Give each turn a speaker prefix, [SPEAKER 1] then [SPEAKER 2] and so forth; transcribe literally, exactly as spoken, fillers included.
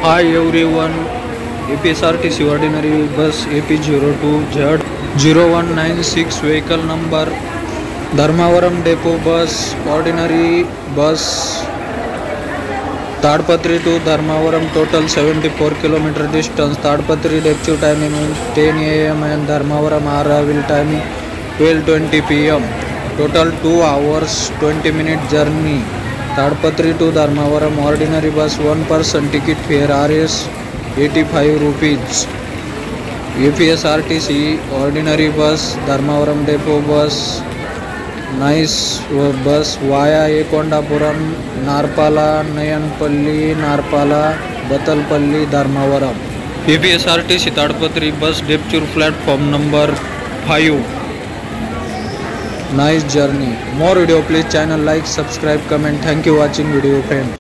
[SPEAKER 1] Hi everyone, A P S R T C ordinary bus A P zero two Z zero one nine six vehicle number Dharmavaram depot bus ordinary bus Tadpatri to Dharmavaram total seventy-four kilometer distance. Tadpatri depot timing ten A M and Dharmavaram arrival timing twelve twenty P M Total two hours twenty minute journey. Tadpatri to Dharmavaram ordinary bus one person ticket fare R S eighty-five rupees. A P S R T C ordinary bus Dharmavaram depot bus nice bus via Ekondapuram, Narpala, Nayanpalli, Narpala, Batalpalli, Dharmavaram. A P S R T C Tadpatri bus depot platform number five. Nice journey. More video please channel like, subscribe, comment. Thank you watching video friend.